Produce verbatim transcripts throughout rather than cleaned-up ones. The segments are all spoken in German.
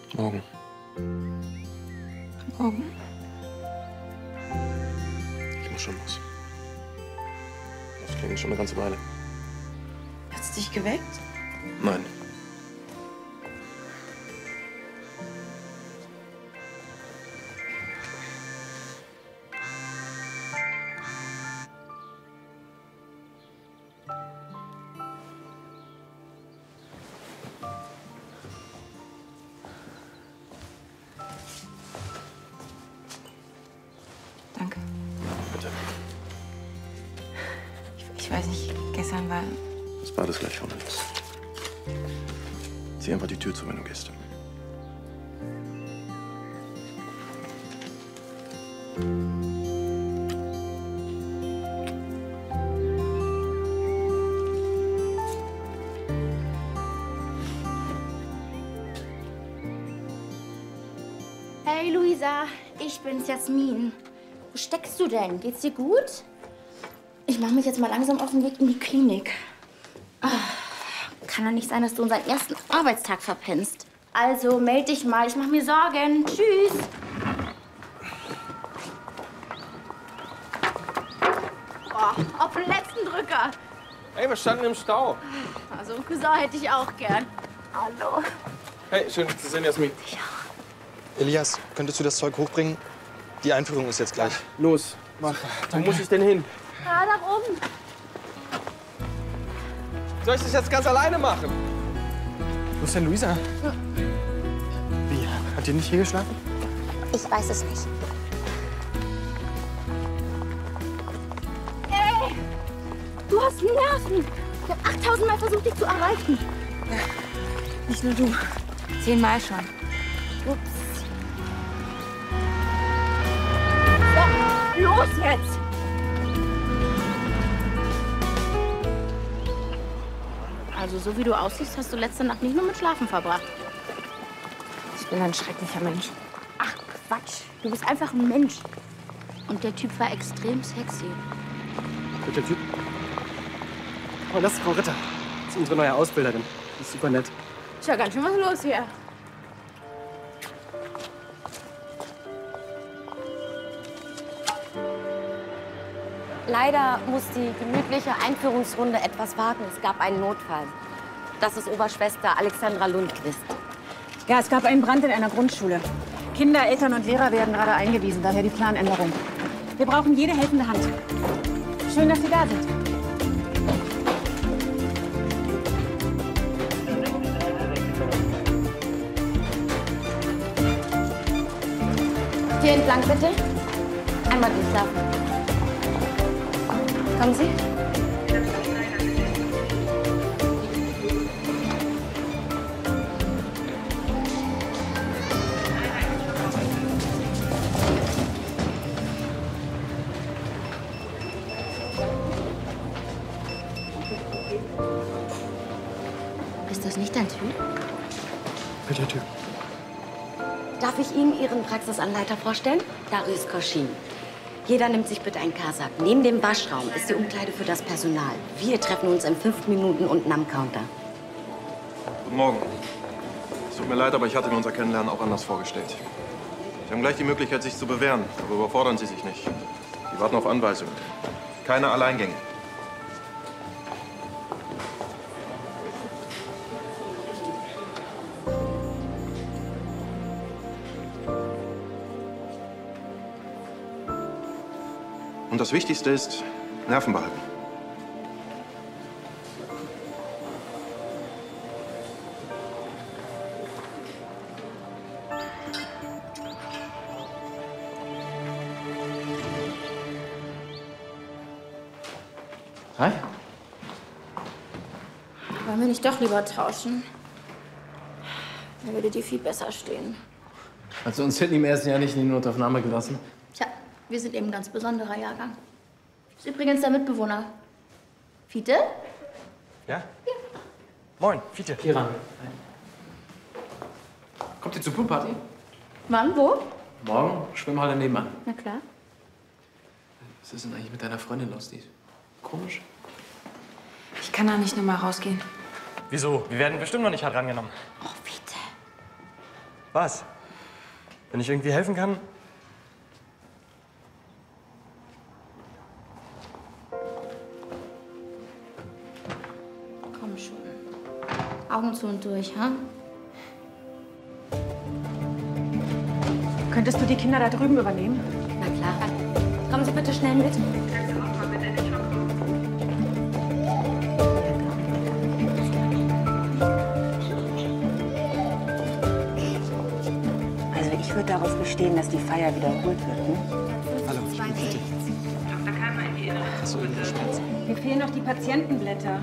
Morgen. Morgen? Ich muss schon los. Das klingt schon eine ganze Weile. Hat es dich geweckt? Nein. Danke. Bitte. Ich, ich weiß nicht, gestern war... Das Bad ist gleich vorne los. Zieh einfach die Tür zu, wenn du gehst. Hey Luisa, ich bin's, Jasmin. Wo steckst du denn? Geht's dir gut? Ich mache mich jetzt mal langsam auf den Weg in die Klinik. Ach, kann doch nicht sein, dass du unseren ersten Arbeitstag verpennst. Also meld dich mal, ich mache mir Sorgen. Tschüss. Oh, auf den letzten Drücker. Hey, wir standen im Stau. Also einen Cousin hätte ich auch gern. Hallo. Hey, schön, dich zu sehen, Jasmin. Ich auch. Elias, könntest du das Zeug hochbringen? Die Einführung ist jetzt gleich. Los, mach. Wo muss ich denn hin? Da, da oben. Soll ich das jetzt ganz alleine machen? Wo ist denn Luisa? Wie? Hat die nicht hier geschlafen? Ich weiß es nicht. Ey, du hast Nerven. Ich habe achttausend Mal versucht, dich zu erreichen. Nicht nur du. Zehnmal schon. Ups. So, los jetzt! Also, so wie du aussiehst, hast du letzte Nacht nicht nur mit Schlafen verbracht. Ich bin ein schrecklicher Mensch. Ach, Quatsch. Du bist einfach ein Mensch. Und der Typ war extrem sexy. Welcher Typ? Oh, das ist Frau Ritter. Das ist unsere neue Ausbilderin. Die ist super nett. Ist ja ganz schön was los hier. Leider muss die gemütliche Einführungsrunde etwas warten. Es gab einen Notfall. Das ist Oberschwester Alexandra Lundquist. Ja, es gab einen Brand in einer Grundschule. Kinder, Eltern und Lehrer werden gerade eingewiesen, daher die Planänderung. Wir brauchen jede helfende Hand. Schön, dass Sie da sind. Hier entlang, bitte. Einmal durchlaufen. Kommen Sie. Ist das nicht dein Typ? Welcher Typ? Darf ich Ihnen Ihren Praxisanleiter vorstellen? Darius Koschin. Jeder nimmt sich bitte einen Kasak. Neben dem Waschraum ist die Umkleide für das Personal. Wir treffen uns in fünf Minuten unten am Counter. Guten Morgen. Es tut mir leid, aber ich hatte mir unser Kennenlernen auch anders vorgestellt. Sie haben gleich die Möglichkeit, sich zu bewähren, aber überfordern Sie sich nicht. Sie warten auf Anweisungen. Keine Alleingänge. Und das Wichtigste ist, Nerven behalten. Hi. Wollen wir nicht doch lieber tauschen? Da würde dir viel besser stehen. Hast du uns hinten im ersten Jahr nicht in die Notaufnahme gelassen? Tja, wir sind eben ein ganz besonderer Jahrgang. Das ist übrigens der Mitbewohner. Fiete? Ja? Ja. Moin, Fiete. Kira. Kommt ihr zur Poolparty? Wann? Wo? Morgen, Schwimmhalle nebenan. Na klar. Was ist denn eigentlich mit deiner Freundin los? Die ist komisch. Ich kann da nicht noch mal rausgehen. Wieso? Wir werden bestimmt noch nicht hart rangenommen. Oh, Fiete. Was? Wenn ich irgendwie helfen kann? Komm schon. Augen zu und durch, ha? Könntest du die Kinder da drüben übernehmen? Na klar. Kommen Sie bitte schnell mit. Also ich würde darauf bestehen, dass die Feier wiederholt wird. Hm? Hallo, ich bin bitte. Hast du irgendwo Schmerzen? Mir fehlen noch die Patientenblätter.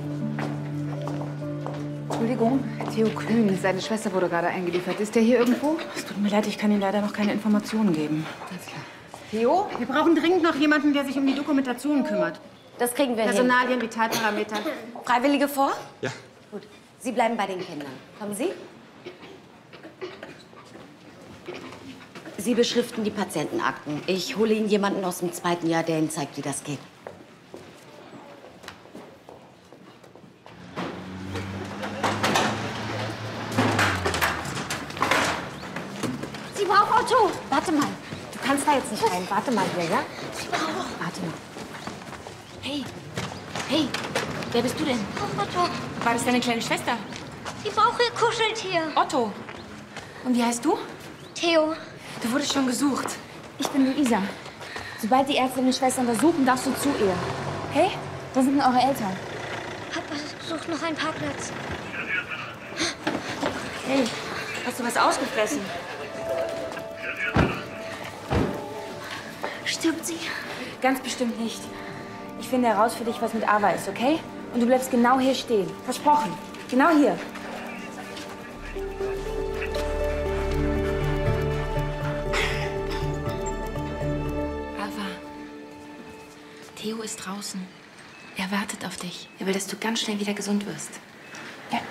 Entschuldigung, Theo Kühn, seine Schwester wurde gerade eingeliefert. Ist der hier irgendwo? Es tut mir leid, ich kann Ihnen leider noch keine Informationen geben. Alles klar. Theo? Wir brauchen dringend noch jemanden, der sich um die Dokumentation kümmert. Das kriegen wir hin. Personalien, Vitalparameter. Freiwillige vor? Ja. Gut. Sie bleiben bei den Kindern. Kommen Sie? Sie beschriften die Patientenakten. Ich hole Ihnen jemanden aus dem zweiten Jahr, der Ihnen zeigt, wie das geht. Sie braucht Otto. Warte mal. Du kannst da jetzt nicht rein. Warte mal hier, ja? Sie braucht Warte mal. Hey, hey, wer bist du denn? Otto. War das deine kleine Schwester? Sie braucht ihr Kuscheltier. Otto. Und wie heißt du? Theo. Du wurdest schon gesucht. Ich bin Luisa. Sobald die Ärzte deine Schwester untersuchen, darfst du zu ihr. Hey, da sind eure Eltern. Papa sucht noch einen Parkplatz. Hey, hast du was ausgefressen? Stirbt sie? Ganz bestimmt nicht. Ich finde heraus für dich, was mit Ava ist, okay? Und du bleibst genau hier stehen. Versprochen. Genau hier. Ava, Theo ist draußen. Er wartet auf dich. Er will, dass du ganz schnell wieder gesund wirst. Ja.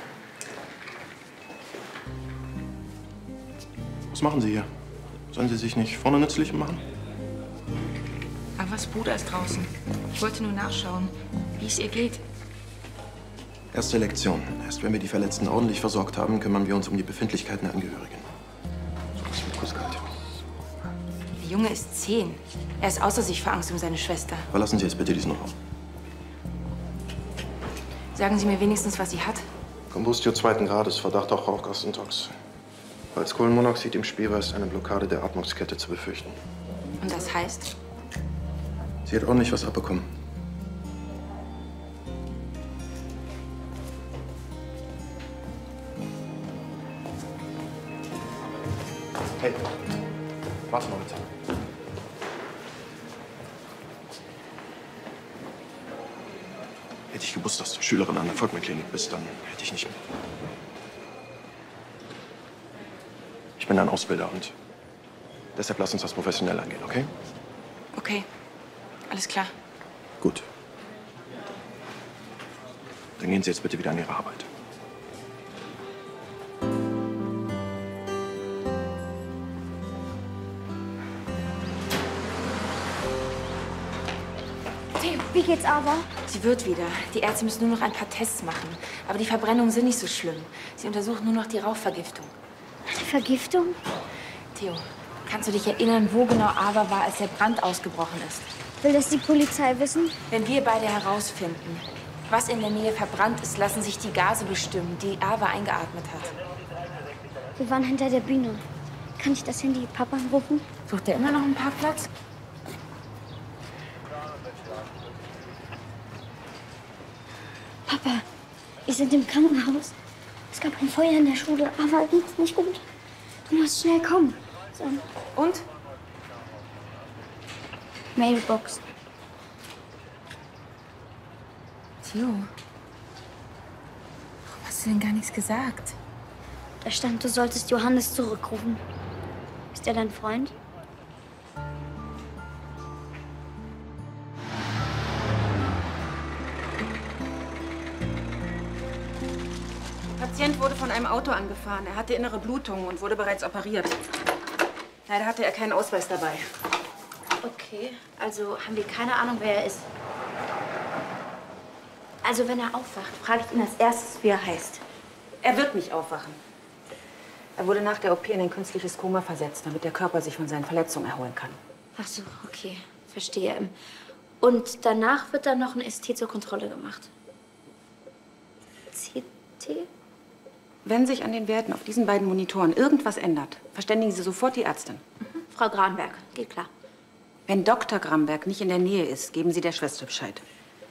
Was machen Sie hier? Sollen Sie sich nicht vorne nützlich machen? Avas Bruder ist draußen. Ich wollte nur nachschauen, wie es ihr geht. Erste Lektion. Erst wenn wir die Verletzten ordentlich versorgt haben, kümmern wir uns um die Befindlichkeiten der Angehörigen. So was mit Kusskalt. Der Junge ist zehn. Er ist außer sich vor Angst um seine Schwester. Verlassen Sie jetzt bitte diesen Raum. Sagen Sie mir wenigstens, was sie hat. Combustio zweiten Grades, Verdacht auf Rauchgasintox. Als Kohlenmonoxid im Spiel war, ist eine Blockade der Atmungskette zu befürchten. Und das heißt? Sie hat ordentlich was abbekommen. Hey, warte mal bitte. Hätte ich gewusst, dass du Schülerin an der Volkmar-Klinik bist, dann hätte ich nicht mehr. Ich bin ein Ausbilder und deshalb lass uns das professionell angehen, okay? Okay, alles klar. Gut. Dann gehen Sie jetzt bitte wieder an Ihre Arbeit. Theo, wie geht's aber? Sie wird wieder. Die Ärzte müssen nur noch ein paar Tests machen. Aber die Verbrennungen sind nicht so schlimm. Sie untersuchen nur noch die Rauchvergiftung. Die Vergiftung? Theo, kannst du dich erinnern, wo genau Ava war, als der Brand ausgebrochen ist? Will das die Polizei wissen? Wenn wir beide herausfinden, was in der Nähe verbrannt ist, lassen sich die Gase bestimmen, die Ava eingeatmet hat. Wir waren hinter der Bühne. Kann ich das Handy Papa anrufen? Sucht er immer noch einen Parkplatz? Papa, wir sind im Krankenhaus. Es gab ein Feuer in der Schule, aber geht's nicht gut. Du musst schnell kommen. So. Und? Mailbox. Theo, warum hast du denn gar nichts gesagt? Da stand, du solltest Johannes zurückrufen. Ist er dein Freund? Der Patient wurde von einem Auto angefahren. Er hatte innere Blutungen und wurde bereits operiert. Leider hatte er keinen Ausweis dabei. Okay, also haben wir keine Ahnung, wer er ist. Also wenn er aufwacht, frage ich ihn als erstes, wie er heißt. Er wird nicht aufwachen. Er wurde nach der O P in ein künstliches Koma versetzt, damit der Körper sich von seinen Verletzungen erholen kann. Ach so, okay. Verstehe. Und danach wird dann noch ein S T zur Kontrolle gemacht. C T? Wenn sich an den Werten auf diesen beiden Monitoren irgendwas ändert, verständigen Sie sofort die Ärztin. Mhm. Frau Granberg, geht klar. Wenn Doktor Gramberg nicht in der Nähe ist, geben Sie der Schwester Bescheid.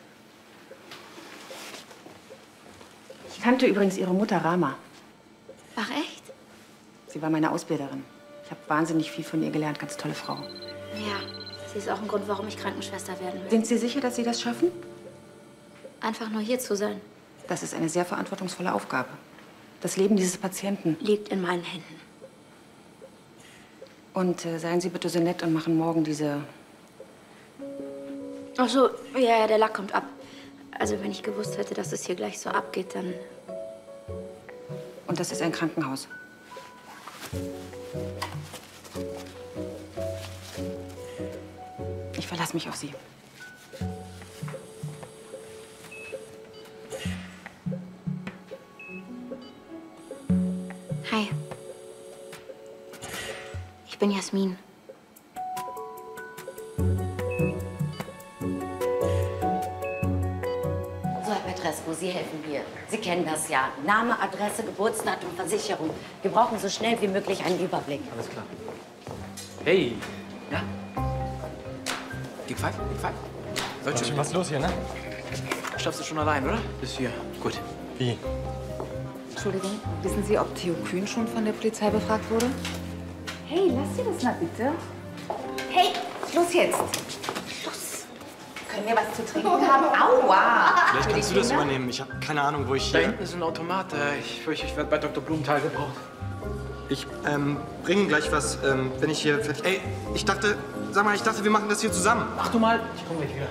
Ich kannte übrigens Ihre Mutter Rama. Ach, echt? Sie war meine Ausbilderin. Ich habe wahnsinnig viel von ihr gelernt. Ganz tolle Frau. Ja, sie ist auch ein Grund, warum ich Krankenschwester werden will. Sind Sie sicher, dass Sie das schaffen? Einfach nur hier zu sein. Das ist eine sehr verantwortungsvolle Aufgabe. Das Leben dieses Patienten liegt in meinen Händen. Und äh, seien Sie bitte so nett und machen morgen diese... Ach so, ja, ja, der Lack kommt ab. Also wenn ich gewusst hätte, dass es hier gleich so abgeht, dann... Und das ist ein Krankenhaus. Ich verlasse mich auf Sie. Hi. Ich bin Jasmin. So, Herr Petrescu, Sie helfen mir. Sie kennen das ja. Name, Adresse, Geburtsdatum, Versicherung. Wir brauchen so schnell wie möglich einen Überblick. Alles klar. Hey. Ja? Gepfeift? Gepfeift? Sollte schon. Was ist los hier, ne? Schaffst du schon allein, oder? Bis hier. Gut. Wie? Entschuldigung, wissen Sie, ob Theo Kühn schon von der Polizei befragt wurde? Hey, lass sie das mal bitte. Hey, Schluss jetzt. Schluss. Können wir was zu trinken haben? Aua! Vielleicht kannst du das übernehmen. Ich habe keine Ahnung, wo ich... Da hinten ist ein Automat. Äh, Ich fürchte, ich werde bei Doktor Blumenthal gebraucht. Ich ähm, bringe gleich was, ähm, wenn ich hier fertig... Ey, ich dachte... Sag mal, ich dachte, wir machen das hier zusammen. Mach du mal. Ich komme gleich wieder.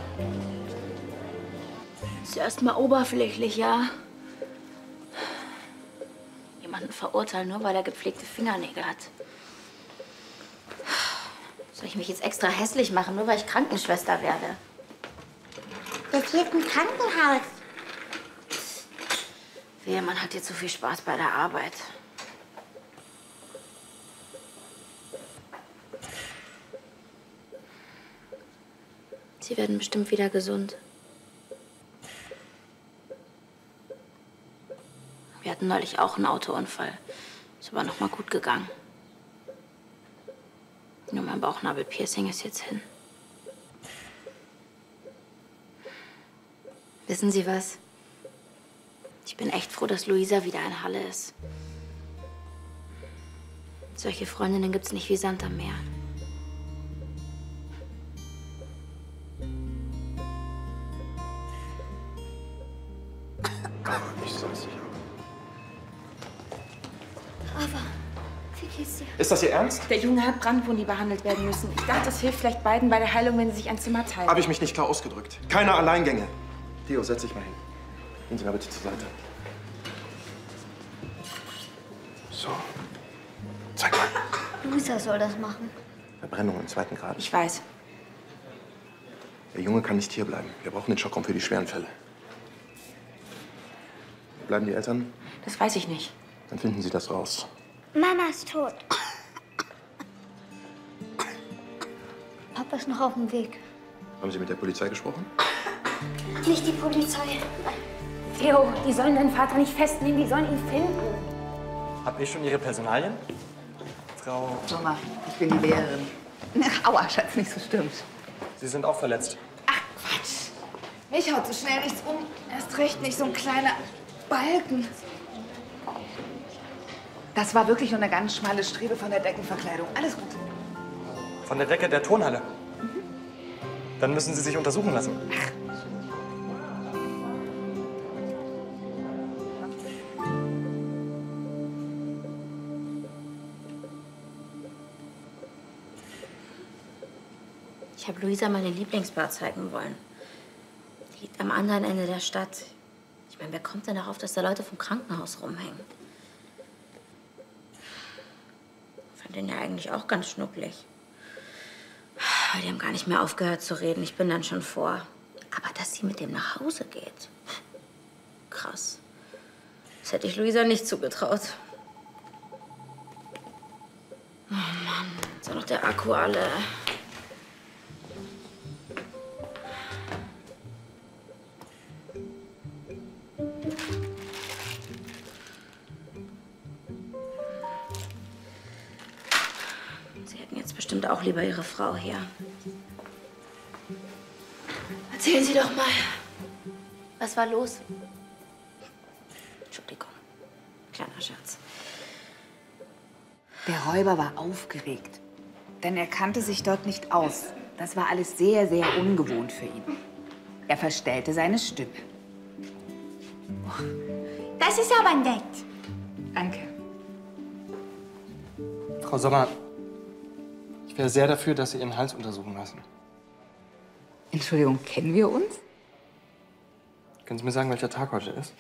Ist erstmal oberflächlich, ja? Jemanden verurteilen, nur weil er gepflegte Fingernägel hat. Soll ich mich jetzt extra hässlich machen, nur weil ich Krankenschwester werde? Das ist ein Krankenhaus. Wehe, man hat hier zu viel Spaß bei der Arbeit. Sie werden bestimmt wieder gesund. Wir hatten neulich auch einen Autounfall. Ist aber noch mal gut gegangen. Nur mein Bauchnabelpiercing ist jetzt hin. Wissen Sie was? Ich bin echt froh, dass Luisa wieder in Halle ist. Solche Freundinnen gibt's nicht wie Sand am Meer. Ich sag's sicher. Aber, wie geht's dir? Ist das Ihr Ernst? Der Junge hat Brandwunden, die behandelt werden müssen. Ich dachte, es hilft vielleicht beiden bei der Heilung, wenn sie sich ein Zimmer teilen. Habe ich mich nicht klar ausgedrückt? Keine Alleingänge. Theo, setz dich mal hin. Gehen Sie mal bitte zur Seite. So. Zeig mal. Luisa soll das machen. Verbrennung im zweiten Grad. Ich weiß. Der Junge kann nicht hier bleiben. Wir brauchen den Schockraum für die schweren Fälle. Bleiben die Eltern? Das weiß ich nicht. Dann finden Sie das raus. Mama ist tot. Papa ist noch auf dem Weg. Haben Sie mit der Polizei gesprochen? Nicht die Polizei. Theo, die sollen deinen Vater nicht festnehmen, die sollen ihn finden. Habt ihr schon Ihre Personalien? Frau... Sommer, ich bin die Lehrerin. Aua, Schatz, nicht so stimmt. Sie sind auch verletzt. Ach, Quatsch. Mich haut so schnell nichts um. Erst recht nicht so ein kleiner Balken. Das war wirklich nur eine ganz schmale Strebe von der Deckenverkleidung. Alles gut. Von der Decke der Turnhalle? Mhm. Dann müssen Sie sich untersuchen lassen. Ach. Ich habe Luisa meine Lieblingsbar zeigen wollen. Die liegt am anderen Ende der Stadt. Ich meine, wer kommt denn darauf, dass da Leute vom Krankenhaus rumhängen? Ich fand den ja eigentlich auch ganz schnucklig. Die haben gar nicht mehr aufgehört zu reden. Ich bin dann schon vor. Aber dass sie mit dem nach Hause geht. Krass. Das hätte ich Luisa nicht zugetraut. Ist auch noch der Akku alle. Sie hätten jetzt bestimmt auch lieber Ihre Frau hier. Erzählen Sie doch mal, was war los? Entschuldigung, kleiner Scherz. Der Räuber war aufgeregt, denn er kannte sich dort nicht aus. Das war alles sehr, sehr ungewohnt für ihn. Er verstellte seine Stimme. Das ist aber nett. Danke. Frau Sommer, ich wäre sehr dafür, dass Sie Ihren Hals untersuchen lassen. Entschuldigung, kennen wir uns? Können Sie mir sagen, welcher Tag heute ist?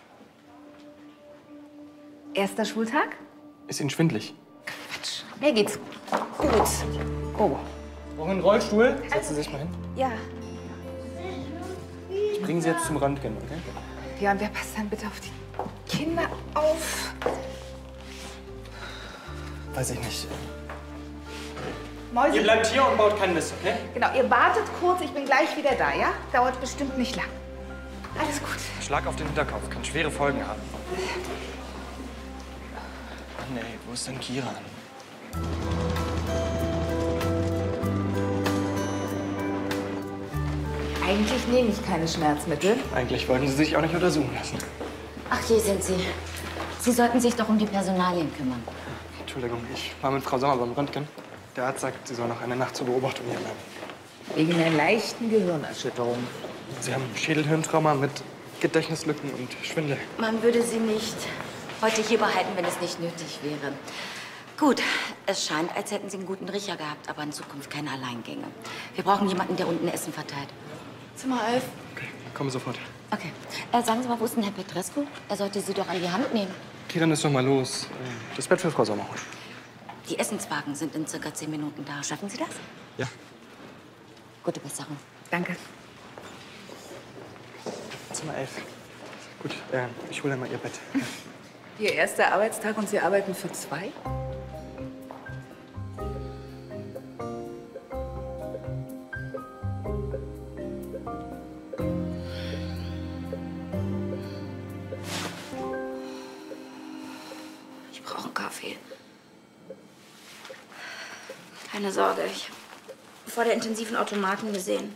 Erster Schultag? Ist Ihnen schwindelig? Quatsch. Mir geht's gut. Oh. Brauchen einen Rollstuhl? Setzen Sie sich mal hin. Ja. Ich bringe Sie jetzt zum Röntgen, okay? Ja, und wer passt dann bitte auf die Kinder auf? Weiß ich nicht. Mäuse. Ihr bleibt hier und baut keinen Mist, okay? Genau, ihr wartet kurz, ich bin gleich wieder da, ja? Dauert bestimmt nicht lang. Alles gut. Schlag auf den Hinterkopf, kann schwere Folgen haben. Nee, wo ist denn Kiran? Eigentlich nehme ich keine Schmerzmittel. Eigentlich wollten Sie sich auch nicht untersuchen lassen. Ach, hier sind Sie. Sie sollten sich doch um die Personalien kümmern. Entschuldigung, ich war mit Frau Sommer beim Röntgen. Der Arzt sagt, sie soll noch eine Nacht zur Beobachtung hier bleiben. Wegen einer leichten Gehirnerschütterung. Sie haben Schädelhirntrauma mit Gedächtnislücken und Schwindel. Man würde Sie nicht heute hier behalten, wenn es nicht nötig wäre. Gut, es scheint, als hätten Sie einen guten Riecher gehabt, aber in Zukunft keine Alleingänge. Wir brauchen jemanden, der unten Essen verteilt. Zimmer elf. Okay, komme sofort. Okay. Äh, sagen Sie mal, wo ist denn Herr Petrescu? Er sollte Sie doch an die Hand nehmen. Kiran ist noch mal los. Das Bett für Frau Sommer holen. Die Essenswagen sind in circa zehn Minuten da. Schaffen Sie das? Ja. Gute Besserung. Danke. Zimmer elf. Gut, äh, ich hole dann mal Ihr Bett. Ihr erster Arbeitstag und Sie arbeiten für zwei? Ich brauche einen Kaffee. Keine Sorge, ich habe vor der intensiven Automaten gesehen.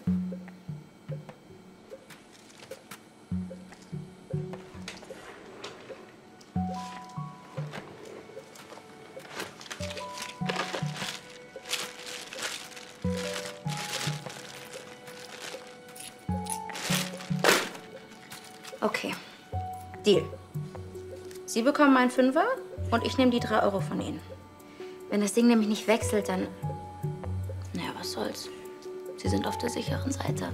Okay, Deal. Sie bekommen einen Fünfer und ich nehme die drei Euro von Ihnen. Wenn das Ding nämlich nicht wechselt, dann... Naja, was soll's. Sie sind auf der sicheren Seite.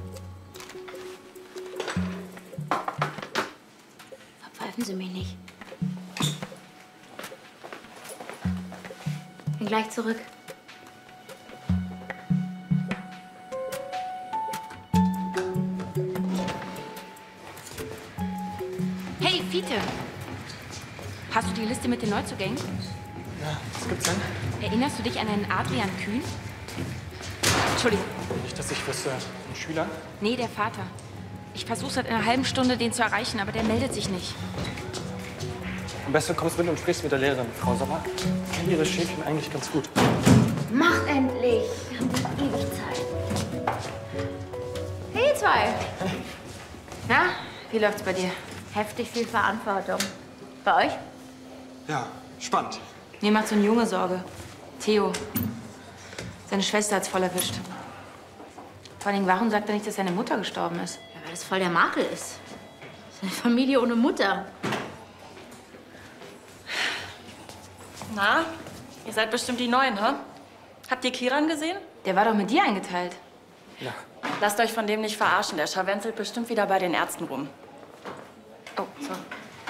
Verpfeifen Sie mich nicht. Bin gleich zurück. Hey, Fiete. Hast du die Liste mit den Neuzugängen? Ja, was gibt's denn? Erinnerst du dich an einen Adrian Kühn? Entschuldigung. Nicht, dass ich wüsste. Ein Schüler? Nee, der Vater. Ich versuche seit einer halben Stunde, den zu erreichen, aber der meldet sich nicht. Am besten kommst du mit und sprichst mit der Lehrerin. Frau Sommer kennt ihre Schäfchen eigentlich ganz gut. Mach endlich! Wir haben ewig Zeit. Hey, ihr zwei. Na, wie läuft's bei dir? Heftig viel Verantwortung. Bei euch? Ja, spannend. Mir macht so ein Junge Sorge. Theo. Seine Schwester hat's voll erwischt. Vor allem, warum sagt er nicht, dass seine Mutter gestorben ist? Ja, weil das voll der Makel ist. Seine Familie ohne Mutter. Na, ihr seid bestimmt die Neuen, hä? Habt ihr Kiran gesehen? Der war doch mit dir eingeteilt. Ja. Lasst euch von dem nicht verarschen. Der scharwenzelt bestimmt wieder bei den Ärzten rum. Oh, sorry.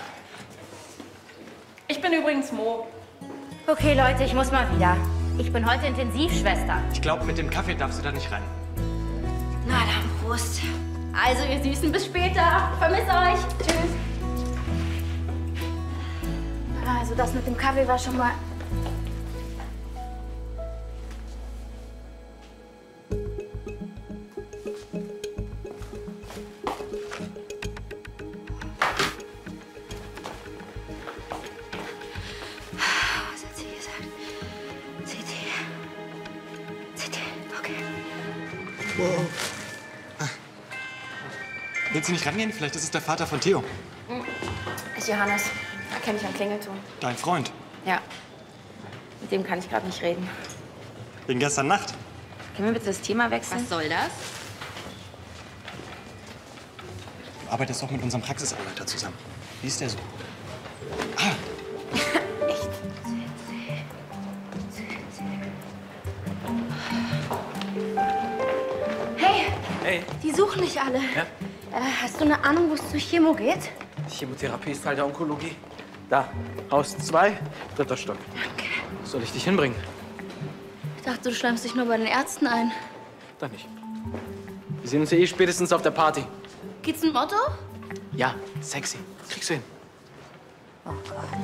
Ich bin übrigens Mo. Okay, Leute, ich muss mal wieder. Ich bin heute Intensivschwester. Ich glaube, mit dem Kaffee darfst du da nicht rein. Na dann, Prost. Also, ihr Süßen, bis später. Vermiss euch. Tschüss. Also, das mit dem Kaffee war schon mal... Wow. Ah. Willst du nicht rangehen? Vielleicht ist es der Vater von Theo. Ist Johannes. Erkenne ich am Klingelton. Dein Freund. Ja. Mit dem kann ich gerade nicht reden. Wegen gestern Nacht. Können wir bitte das Thema wechseln? Was soll das? Du arbeitest auch mit unserem Praxisanleiter zusammen. Wie ist der so? Ah. Echt? Hey, Hey. die suchen dich alle. Ja? Äh, hast du eine Ahnung, wo es zur Chemo geht? Chemotherapie ist Teil der Onkologie. Da, Haus zwei, dritter Stock. Danke. Soll ich dich hinbringen? Ich dachte, du schleimst dich nur bei den Ärzten ein. Dann nicht. Wir sehen uns ja eh spätestens auf der Party. Geht's ein Motto? Ja, sexy. Kriegst du hin. Oh Gott.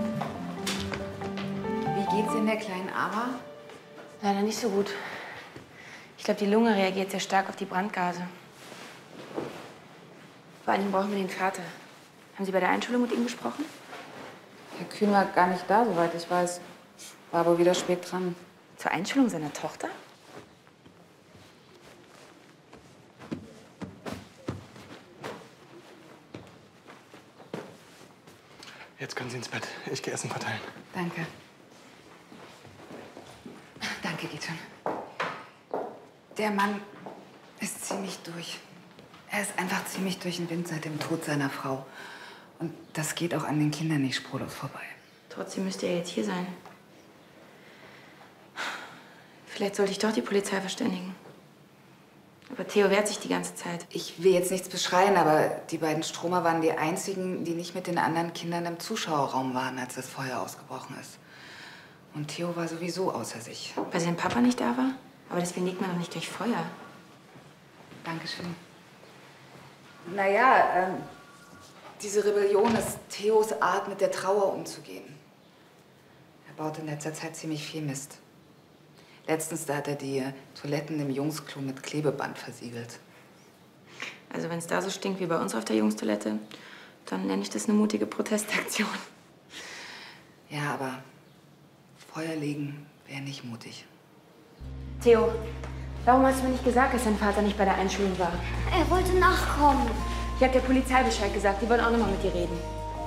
Wie geht's denn der kleinen Ava? Leider nicht so gut. Ich glaube, die Lunge reagiert sehr stark auf die Brandgase. Vor allen Dingen brauchen wir den Vater. Haben Sie bei der Einschulung mit ihm gesprochen? Herr Kühn war gar nicht da, soweit ich weiß. War wohl wieder spät dran. Zur Einschulung seiner Tochter? Jetzt können Sie ins Bett. Ich gehe Essen verteilen. Danke. Danke, geht schon. Der Mann ist ziemlich durch. Er ist einfach ziemlich durch den Wind seit dem Tod seiner Frau. Und das geht auch an den Kindern nicht spurlos vorbei. Trotzdem müsste er jetzt hier sein. Vielleicht sollte ich doch die Polizei verständigen. Aber Theo wehrt sich die ganze Zeit. Ich will jetzt nichts beschreien, aber die beiden Stromer waren die einzigen, die nicht mit den anderen Kindern im Zuschauerraum waren, als das Feuer ausgebrochen ist. Und Theo war sowieso außer sich. Weil sein Papa nicht da war? Aber deswegen legt man doch nicht gleich Feuer. Dankeschön. Naja, ähm, diese Rebellion ist Theos Art, mit der Trauer umzugehen. Er baut in letzter Zeit ziemlich viel Mist. Letztens, da hat er die Toiletten im Jungsklo mit Klebeband versiegelt. Also wenn es da so stinkt wie bei uns auf der Jungstoilette, dann nenne ich das eine mutige Protestaktion. Ja, aber Feuer legen wäre nicht mutig. Theo, warum hast du mir nicht gesagt, dass dein Vater nicht bei der Einschulung war? Er wollte nachkommen. Ich habe der Polizei Bescheid gesagt, die wollen auch noch mal mit dir reden.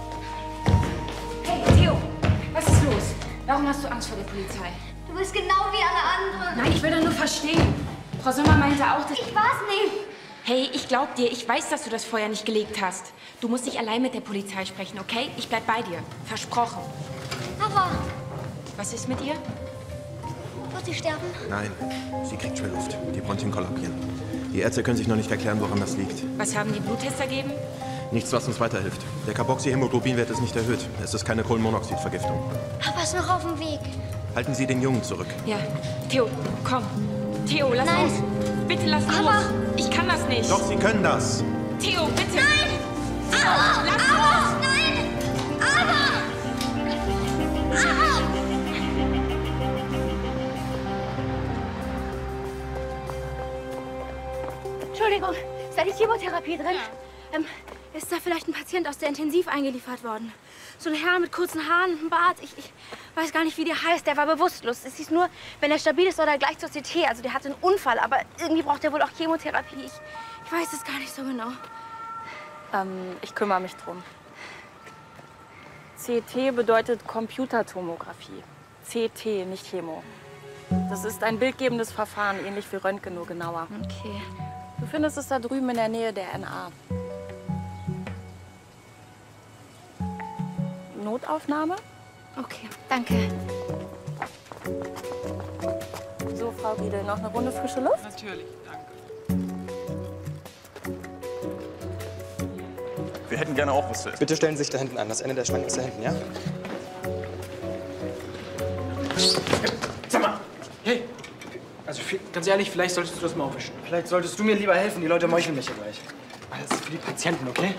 Hey, Theo, was ist los? Warum hast du Angst vor der Polizei? Du bist genau wie alle anderen. Nein, ich will doch nur verstehen. Frau Sommer meinte auch, dass... Ich war's nicht. Hey, ich glaub dir, ich weiß, dass du das Feuer nicht gelegt hast. Du musst nicht allein mit der Polizei sprechen, okay? Ich bleib bei dir. Versprochen. Aber Was ist mit ihr? wird sie sterben? Nein, sie kriegt schwer Luft. Die Bronchien kollabieren. Die Ärzte können sich noch nicht erklären, woran das liegt. Was haben die Bluttester gegeben? Nichts, was uns weiterhilft. Der Carboxyhämoglobinwert ist nicht erhöht. Es ist keine Kohlenmonoxidvergiftung. Papa ist noch auf dem Weg. Halten Sie den Jungen zurück. Ja. Theo, komm. Theo, lass Nein. los. Bitte lass Aber- los. Ich kann das nicht. Doch, Sie können das. Theo, bitte. Nein! Theo, Aber! lass Aber! los. Nein! Aber! Aber! Entschuldigung, ist da die Chemotherapie drin? Ähm, ist da vielleicht ein Patient aus der Intensiv eingeliefert worden? So ein Herr mit kurzen Haaren und einem Bart. Ich, ich weiß gar nicht, wie der heißt. Der war bewusstlos. Es hieß nur, wenn er stabil ist, soll er gleich zur C T. Also der hatte einen Unfall, aber irgendwie braucht er wohl auch Chemotherapie. Ich, ich weiß es gar nicht so genau. Ähm, ich kümmere mich drum. C T bedeutet Computertomographie. C T, nicht Chemo. Das ist ein bildgebendes Verfahren, ähnlich wie Röntgen, nur genauer. Okay. Du findest es da drüben in der Nähe der N A. Notaufnahme? Okay, danke. So, Frau Riedel, noch eine Runde frische Luft? Natürlich, danke. Wir hätten gerne auch was zu essen. Bitte stellen Sie sich da hinten an. Das Ende der Schlange ist da hinten, ja? Sag mal! Hey! Also viel- ganz ehrlich, vielleicht solltest du das mal aufwischen. Vielleicht solltest du mir lieber helfen. Die Leute meucheln mich ja gleich. Alles für die Patienten, okay?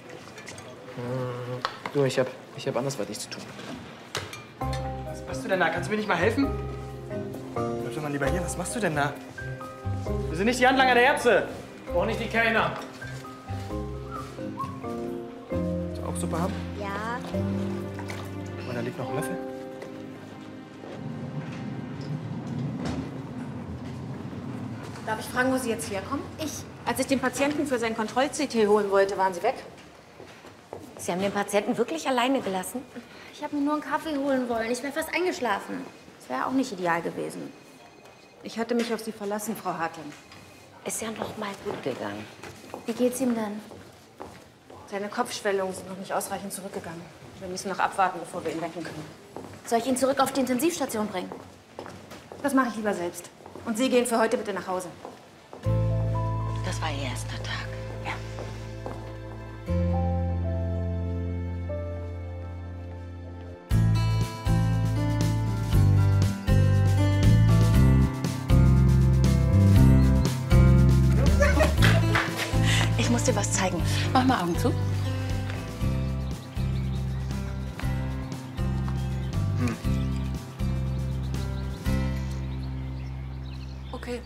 Du, ich hab, ich hab andersweitig zu tun. Was machst du denn da? Kannst du mir nicht mal helfen? Bleib doch mal lieber hier. Was machst du denn da? Wir sind nicht die Handlanger der Ärzte. Auch nicht die Kellner. Willst du auch Suppe haben? Ja. Und da liegt noch ein Löffel. Darf ich fragen, wo Sie jetzt herkommen? Ich. Als ich den Patienten für sein Kontroll-C T holen wollte, waren Sie weg. Sie haben den Patienten wirklich alleine gelassen? Ich habe mir nur einen Kaffee holen wollen. Ich wäre fast eingeschlafen. Das wäre auch nicht ideal gewesen. Ich hatte mich auf Sie verlassen, Frau Hartling. Ist ja noch mal gut gegangen. Wie geht's ihm denn? Seine Kopfschwellungen sind noch nicht ausreichend zurückgegangen. Wir müssen noch abwarten, bevor wir ihn wecken können. Soll ich ihn zurück auf die Intensivstation bringen? Das mache ich lieber selbst. Und Sie gehen für heute bitte nach Hause. Das war Ihr erster Tag. Ja. Ich muss dir was zeigen. Mach mal Augen zu. Okay.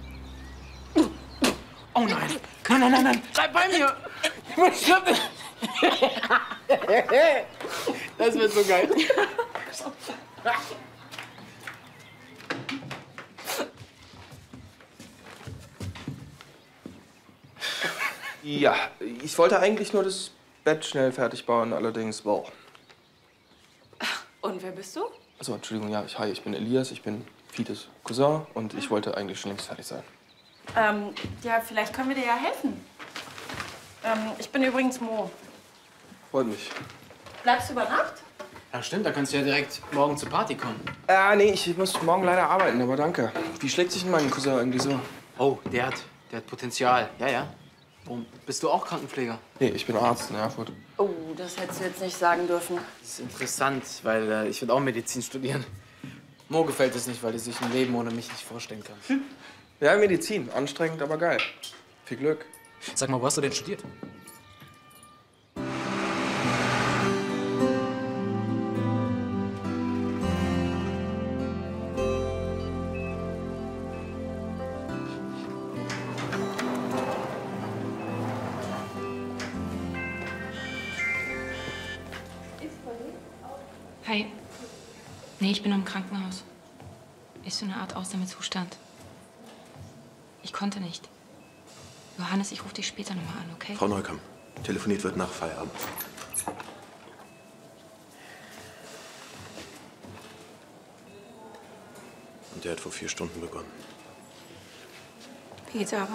Oh nein. Nein, nein, nein, nein. Bleib bei mir. Ich muss schnappen. Das wird so geil. Ja, ich wollte eigentlich nur das Bett schnell fertig bauen, allerdings, wow. Und wer bist du? Also, Entschuldigung, ja, ich, hi, ich bin Elias, ich bin Fides Cousin und ich wollte eigentlich schon längst fertig sein. Ähm, ja, vielleicht können wir dir ja helfen. Ähm, ich bin übrigens Mo. Freut mich. Bleibst du über Nacht? Ja, stimmt, da kannst du ja direkt morgen zur Party kommen. Ah, nee, ich muss morgen leider arbeiten, aber danke. Wie schlägt sich denn mein Cousin eigentlich so? Oh, der hat, der hat Potenzial. Ja, ja. Warum? Bist du auch Krankenpfleger? Nee, ich bin Arzt in Erfurt. Oh, das hättest du jetzt nicht sagen dürfen. Das ist interessant, weil äh, ich würde auch Medizin studieren. Mo gefällt es nicht, weil er sich ein Leben ohne mich nicht vorstellen kann. Hm. Ja, Medizin. Anstrengend, aber geil. Viel Glück. Sag mal, wo hast du denn studiert? Hi. Nee, ich bin im Krankenhaus. Ist so eine Art Ausnahmezustand. Ich konnte nicht. Johannes, ich rufe dich später nochmal an, okay? Frau Neukamp, telefoniert wird nach Feierabend. Und der hat vor vier Stunden begonnen. Wie geht's aber?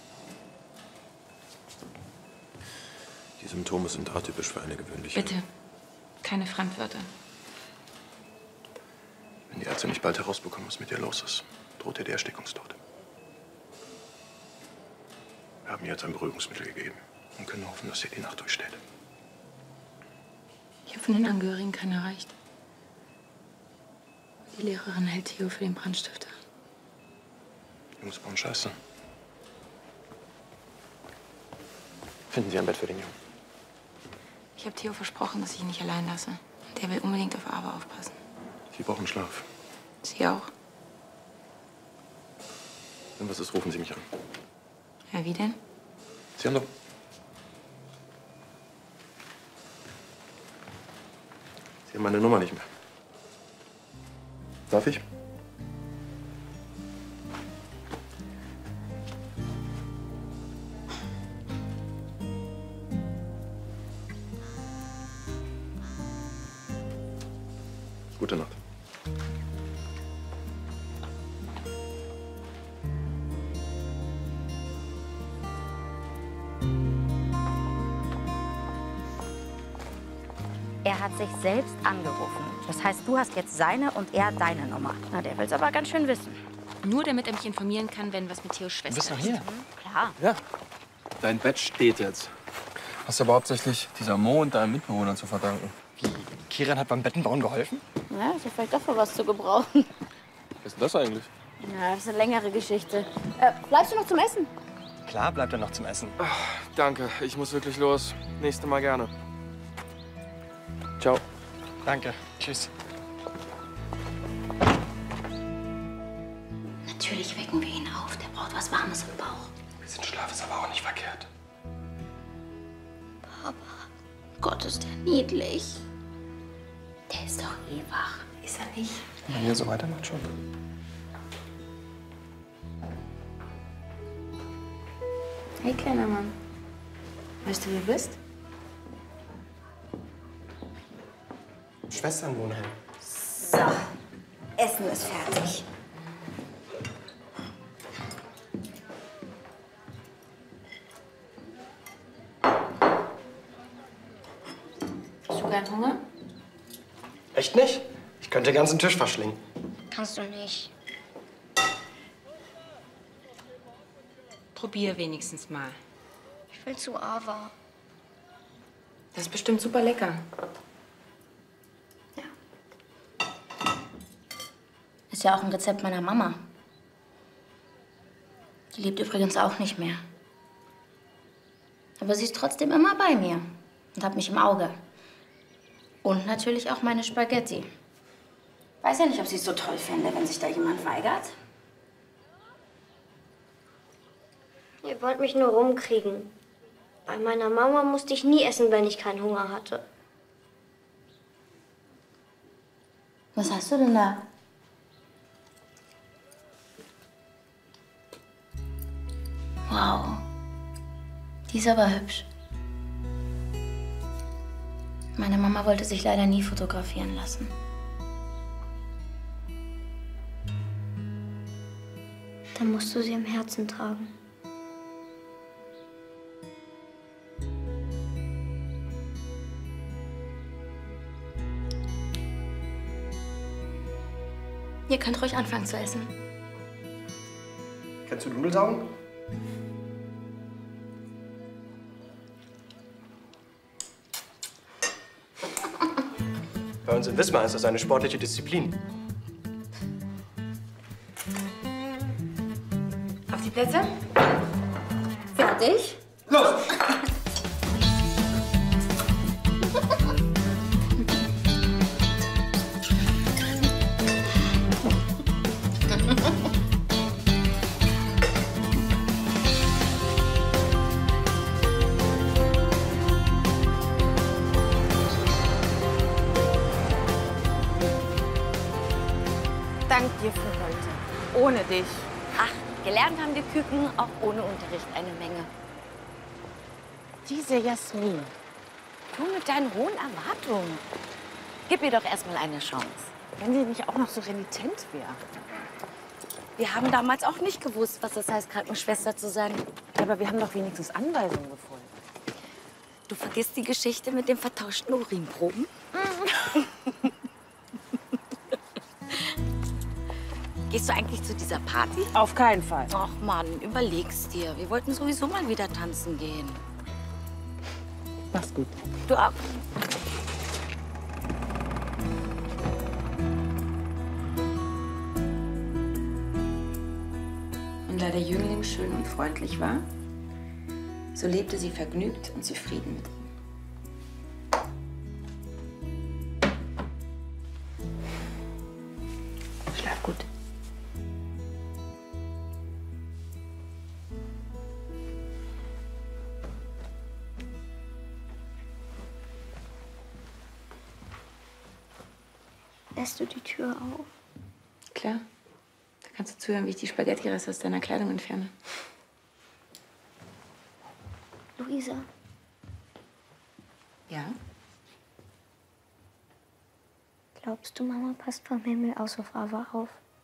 Die Symptome sind atypisch für eine gewöhnliche... Bitte, keine Fremdwörter. Wenn die Ärzte nicht bald herausbekommen, was mit ihr los ist, droht ihr der Erstickungstod. Wir haben ihr jetzt ein Beruhigungsmittel gegeben und können hoffen, dass sie die Nacht durchsteht. Ich habe von den Angehörigen keinen erreicht. Die Lehrerin hält Theo für den Brandstifter. Jungs bauen Scheiße. Finden Sie ein Bett für den Jungen. Ich habe Theo versprochen, dass ich ihn nicht allein lasse. Und der will unbedingt auf Ava aufpassen. Sie brauchen Schlaf. Sie auch. Wenn was ist, rufen Sie mich an. Ja, wie denn? Sie haben doch... Sie haben meine Nummer nicht mehr. Darf ich? Gute Nacht. Er hat sich selbst angerufen. Das heißt, du hast jetzt seine und er deine Nummer. Na, der will's aber ganz schön wissen. Nur damit er mich informieren kann, wenn was mit Theos Schwester Du bist noch ist. hier? Mhm, klar. Ja. Dein Bett steht jetzt. Hast du aber hauptsächlich dieser Mo und deinen Mitbewohnern zu verdanken. Wie? Kiran hat beim Bettenbauen geholfen? Ja, ist ja vielleicht dafür was zu gebrauchen. Was ist denn das eigentlich? Ja, das ist eine längere Geschichte. Äh, bleibst du noch zum Essen? Klar bleibt er noch zum Essen. Ach, danke, ich muss wirklich los. Nächstes Mal gerne. Ciao. Danke. Tschüss. Natürlich wecken wir ihn auf. Der braucht was Warmes im Bauch. Ein bisschen Schlaf ist aber auch nicht verkehrt. Papa, Gott, ist der niedlich. Der ist doch eh wach. Ist er nicht? Wenn ihr so weitermacht schon. Hey, kleiner Mann. Weißt du, wer du bist? Schwesternwohnheim. So, Essen ist fertig. Hast du keinen Hunger? Echt nicht? Ich könnte den ganzen Tisch verschlingen. Kannst du nicht. Probier wenigstens mal. Ich will zu Ava. Das ist bestimmt super lecker. Ist ja auch ein Rezept meiner Mama. Die lebt übrigens auch nicht mehr. Aber sie ist trotzdem immer bei mir und hat mich im Auge. Und natürlich auch meine Spaghetti. Weiß ja nicht, ob sie es so toll fände, wenn sich da jemand weigert. Ihr wollt mich nur rumkriegen. Bei meiner Mama musste ich nie essen, wenn ich keinen Hunger hatte. Was hast du denn da? Wow. Die ist aber hübsch. Meine Mama wollte sich leider nie fotografieren lassen. Dann musst du sie im Herzen tragen. Ihr könnt ruhig anfangen zu essen. Kennst du Nudelsaugen? Bei uns in Wismar ist das eine sportliche Disziplin. Auf die Plätze? Fertig? Los! Dank dir für heute. Ohne dich. Ach, gelernt haben die Küken auch ohne Unterricht eine Menge. Diese Jasmin. Du mit deinen hohen Erwartungen. Gib ihr doch erstmal eine Chance. Wenn sie nicht auch noch so renitent wäre. Wir haben damals auch nicht gewusst, was das heißt, Krankenschwester zu sein. Ja, aber wir haben doch wenigstens Anweisungen gefunden. Du vergisst die Geschichte mit den vertauschten Urinproben? Gehst du eigentlich zu dieser Party? Auf keinen Fall. Ach Mann, überleg's dir. Wir wollten sowieso mal wieder tanzen gehen. Mach's gut. Du auch. Und da der Jüngling schön und freundlich war, so lebte sie vergnügt und zufrieden mit ihm. Schlaf gut. Lässt du die Tür auf? Klar. Da kannst du zuhören, wie ich die Spaghetti-Reste aus deiner Kleidung entferne. Luisa, Ja? glaubst du, Mama passt vom Himmel aus auf Ava auf?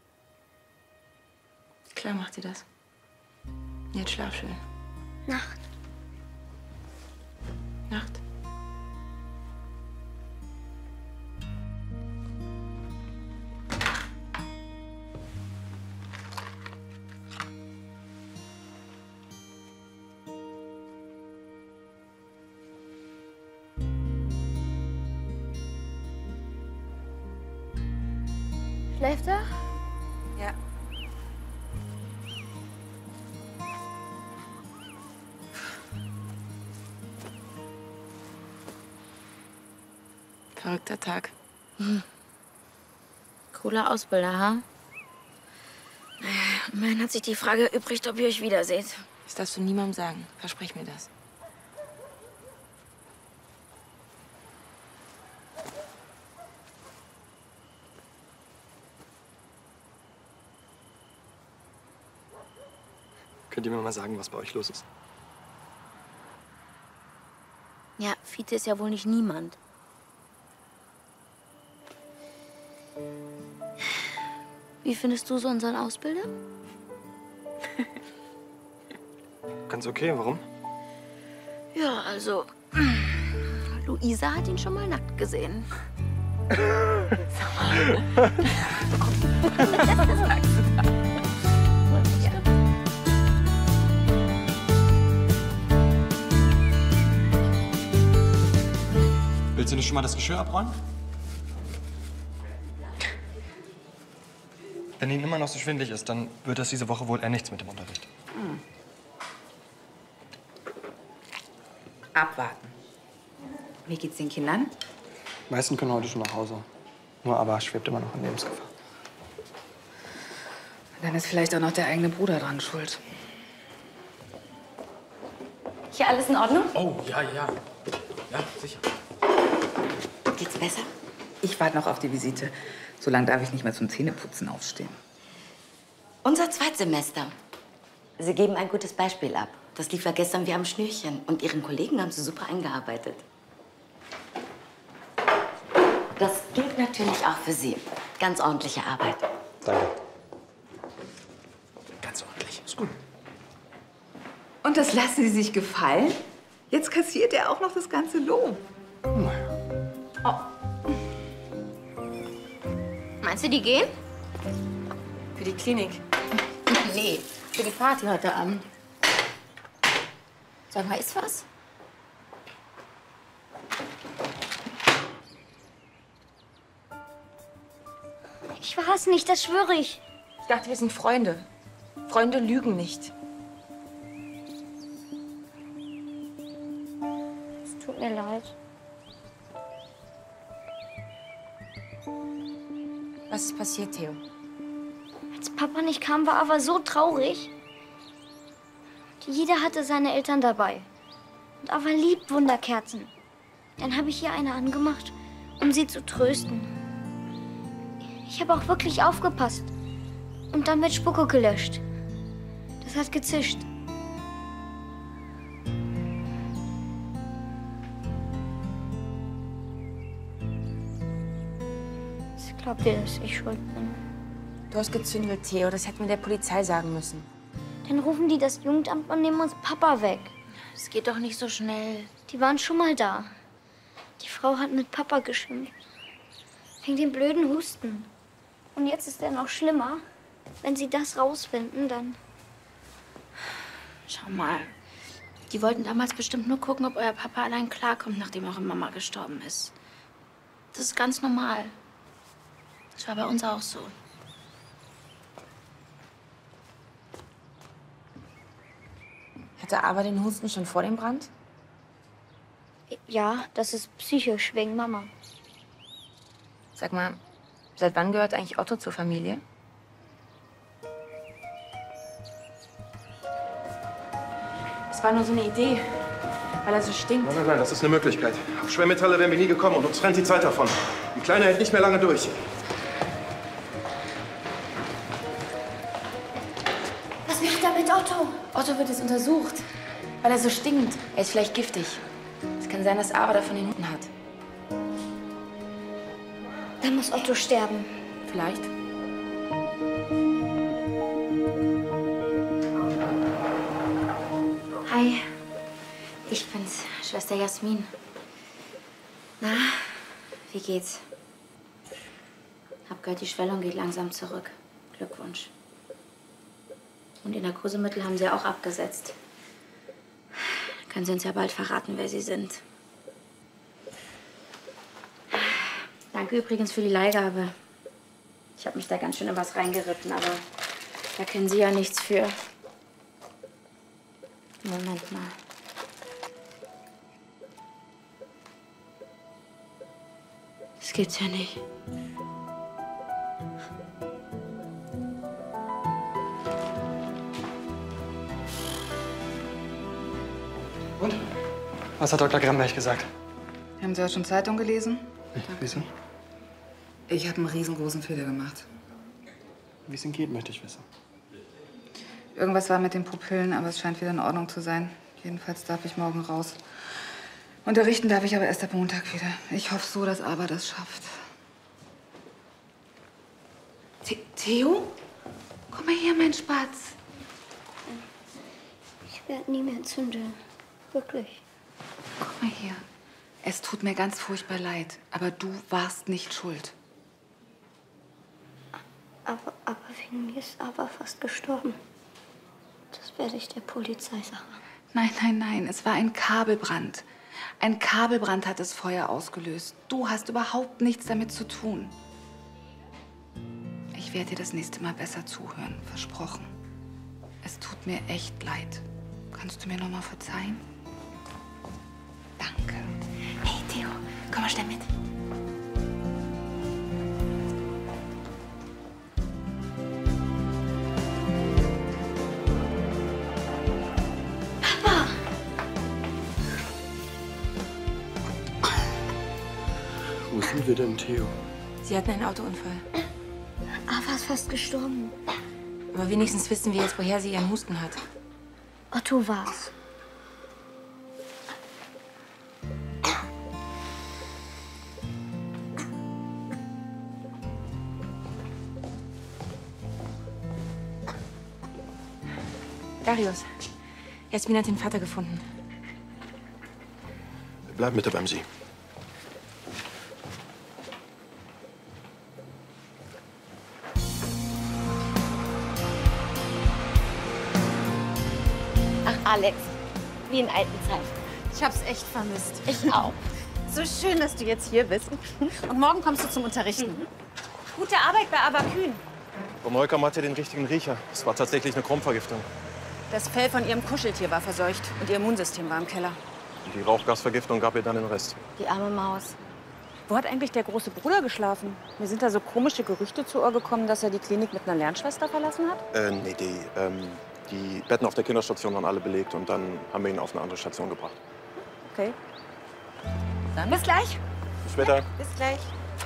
Klar macht sie das. Jetzt schlaf schön. Nacht. Nacht. Schläft er? Ja. Verrückter Tag. Hm. Cooler Ausbilder, ha? Immerhin hat sich die Frage erübrigt, ob ihr euch wiederseht. Das darfst du niemandem sagen. Versprich mir das. Könnt ihr mir mal sagen, was bei euch los ist? Ja, Fiete ist ja wohl nicht niemand. Wie findest du so unseren Ausbilder? Ganz okay, warum? Ja, also, Luisa hat ihn schon mal nackt gesehen. Willst du nicht schon mal das Geschirr abräumen? Wenn Ihnen immer noch so schwindelig ist, dann wird das diese Woche wohl eher nichts mit dem Unterricht. Hm. Abwarten. Wie geht's den Kindern? Die meisten können heute schon nach Hause. Nur Abba schwebt immer noch in Lebensgefahr. Dann ist vielleicht auch noch der eigene Bruder dran schuld. Hier alles in Ordnung? Oh, ja, ja. Ja, sicher. Geht's besser? Ich warte noch auf die Visite. So lange darf ich nicht mehr zum Zähneputzen aufstehen. Unser Zweitsemester. Sie geben ein gutes Beispiel ab. Das lief ja gestern wie am Schnürchen. Und Ihren Kollegen haben Sie super eingearbeitet. Das gilt natürlich auch für Sie. Ganz ordentliche Arbeit. Danke. Ganz ordentlich. Ist gut. Und das lassen Sie sich gefallen? Jetzt kassiert er auch noch das ganze Lob. Meinst du, die gehen? Für die Klinik. Nee, für die Party heute Abend. Sag mal, ist was? Ich war es nicht, das schwöre ich. Ich dachte, wir sind Freunde. Freunde lügen nicht. Es tut mir leid. Was ist passiert, Theo? Als Papa nicht kam, war Ava so traurig. Jeder hatte seine Eltern dabei. Und Ava liebt Wunderkerzen. Dann habe ich ihr eine angemacht, um sie zu trösten. Ich habe auch wirklich aufgepasst. Und dann wird Spucke gelöscht. Das hat gezischt. Was glaubt ihr, dass ich schuld bin? Du hast gezündelt, Theo. Das hätten wir der Polizei sagen müssen. Dann rufen die das Jugendamt und nehmen uns Papa weg. Es geht doch nicht so schnell. Die waren schon mal da. Die Frau hat mit Papa geschimpft. Wegen dem blöden Husten. Und jetzt ist er noch schlimmer. Wenn sie das rausfinden, dann... Schau mal. Die wollten damals bestimmt nur gucken, ob euer Papa allein klarkommt, nachdem eure Mama gestorben ist. Das ist ganz normal. Das war bei uns auch so. Hatte Ava den Husten schon vor dem Brand? Ja, das ist psychisch wegen Mama. Sag mal, seit wann gehört eigentlich Otto zur Familie? Es war nur so eine Idee, weil er so stinkt. Nein, nein, nein, das ist eine Möglichkeit. Auf Schwermetalle wären wir nie gekommen und uns rennt die Zeit davon. Die Kleine hält nicht mehr lange durch. Was macht er mit Otto? Otto wird jetzt untersucht, weil er so stinkt. Er ist vielleicht giftig. Es kann sein, dass Ava davon den Hunden hat. Dann muss Otto sterben. Vielleicht. Hi, ich bin's, Schwester Jasmin. Na, wie geht's? Hab gehört, die Schwellung geht langsam zurück. Glückwunsch. Und die Narkosemittel haben sie auch abgesetzt. Können Sie uns ja bald verraten, wer Sie sind. Danke übrigens für die Leihgabe. Ich habe mich da ganz schön in was reingeritten, aber da können Sie ja nichts für. Moment mal. Das gibt's ja nicht. Und? Was hat Doktor Gremberg gesagt? Haben Sie auch schon Zeitung gelesen? Wieso? Ich habe einen riesengroßen Fehler gemacht. Wie es Ihnen geht, möchte ich wissen. Irgendwas war mit den Pupillen, aber es scheint wieder in Ordnung zu sein. Jedenfalls darf ich morgen raus. Unterrichten darf ich aber erst ab Montag wieder. Ich hoffe so, dass Aber das schafft. The Theo? Komm mal her, mein Spatz. Ich werde nie mehr zündeln. Wirklich. Komm mal her. Es tut mir ganz furchtbar leid, aber du warst nicht schuld. Aber, aber wegen mir ist Aber fast gestorben. Das werde ich der Polizei sagen. Nein, nein, nein. Es war ein Kabelbrand. Ein Kabelbrand hat das Feuer ausgelöst. Du hast überhaupt nichts damit zu tun. Ich werde dir das nächste Mal besser zuhören. Versprochen. Es tut mir echt leid. Kannst du mir noch mal verzeihen? Danke. Hey, Theo, komm mal schnell mit. Papa! Wo sind wir denn, Theo? Sie hatten einen Autounfall. Aber ist fast gestorben. Aber wenigstens wissen wir jetzt, woher sie ihren Husten hat. Otto war's. Darius, Jasmin hat den Vater gefunden. Bleib bitte beim Sie. Ach, Alex, wie in alten Zeiten. Ich hab's echt vermisst. Ich auch. So schön, dass du jetzt hier bist. Und morgen kommst du zum Unterrichten. Gute Arbeit bei Abakün. Frau Neukam hatte den richtigen Riecher. Es war tatsächlich eine Chromvergiftung. Das Fell von ihrem Kuscheltier war verseucht und ihr Immunsystem war im Keller. Und die Rauchgasvergiftung gab ihr dann den Rest. Die arme Maus. Wo hat eigentlich der große Bruder geschlafen? Mir sind da so komische Gerüchte zu Ohr gekommen, dass er die Klinik mit einer Lernschwester verlassen hat. Äh, nee, die, ähm, die Betten auf der Kinderstation waren alle belegt und dann haben wir ihn auf eine andere Station gebracht. Okay. Dann bis gleich. Bis später. Bis gleich.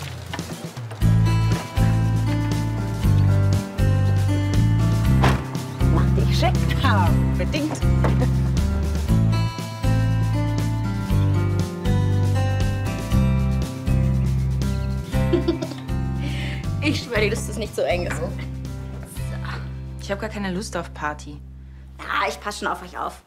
Mach dich schick. Ja, bedingt. Ich schwöre dir, dass das nicht so eng ist. Ich habe gar keine Lust auf Party. Ja, ich passe schon auf euch auf.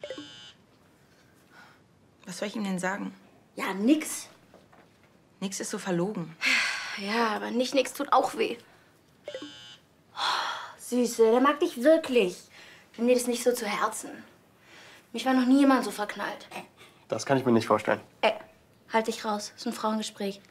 Was soll ich ihm denn sagen? Ja, nix. Nix ist so verlogen. Ja, aber nicht nix tut auch weh. Oh, Süße, der mag dich wirklich. Nimm dir das nicht so zu Herzen. Mich war noch nie jemand so verknallt. Das kann ich mir nicht vorstellen. Ey, halt dich raus. Das ist ein Frauengespräch.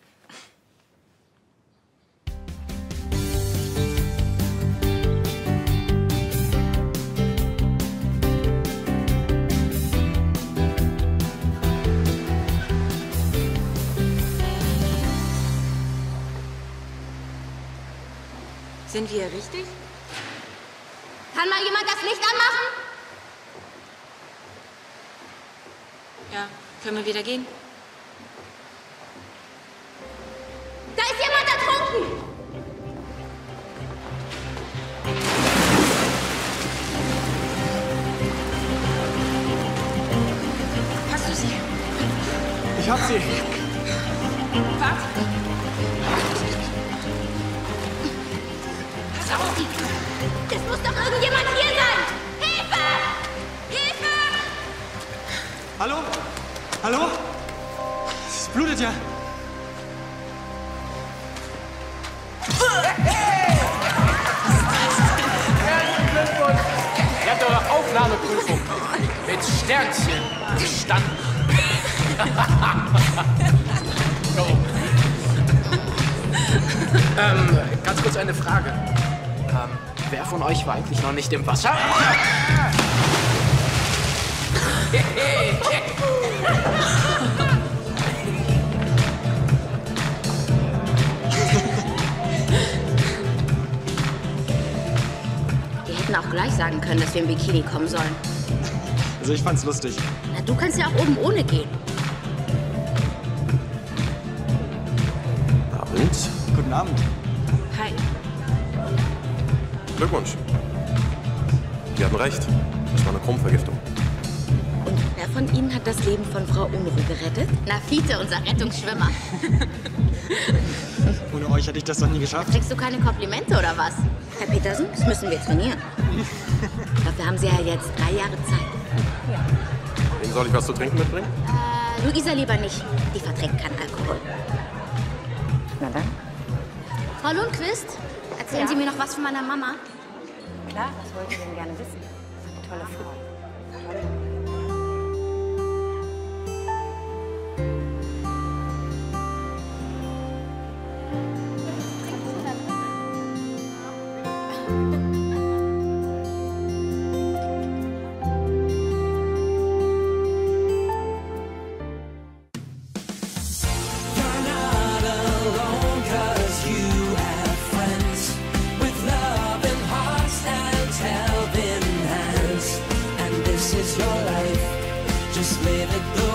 Sind wir richtig? Kann mal jemand das Licht anmachen? Ja. Können wir wieder gehen? Da ist jemand ertrunken! Hast du sie? Ich hab sie. Warte. Es muss doch irgendjemand hier sein! Hilfe! Hilfe! Hallo? Hallo? Es blutet ja. Herzlichen Glückwunsch! Ihr habt eure Aufnahmeprüfung mit Sternchen bestanden. So. ähm, ganz kurz eine Frage. Ähm, wer von euch war eigentlich noch nicht im Wasser? Wir hätten auch gleich sagen können, dass wir im Bikini kommen sollen. Also ich fand's lustig. Na, du kannst ja auch oben ohne gehen. Abend. Guten Abend. Hi. Glückwunsch. Die hatten recht. Das war eine Chromvergiftung. Und wer von Ihnen hat das Leben von Frau Unruh gerettet? Na, Fiete, unser Rettungsschwimmer. Ohne euch hätte ich das doch nie geschafft. Kriegst du keine Komplimente oder was? Herr Petersen, das müssen wir trainieren. Dafür haben Sie ja jetzt drei Jahre Zeit. Wem soll ich was zu trinken mitbringen? Äh, Luisa lieber nicht. Die verträgt keinen Alkohol. Na dann. Frau Lundquist, erzählen Ja? Sie mir noch was von meiner Mama? Klar, was wollten Sie denn gerne wissen? Tolle Frau. Just live it the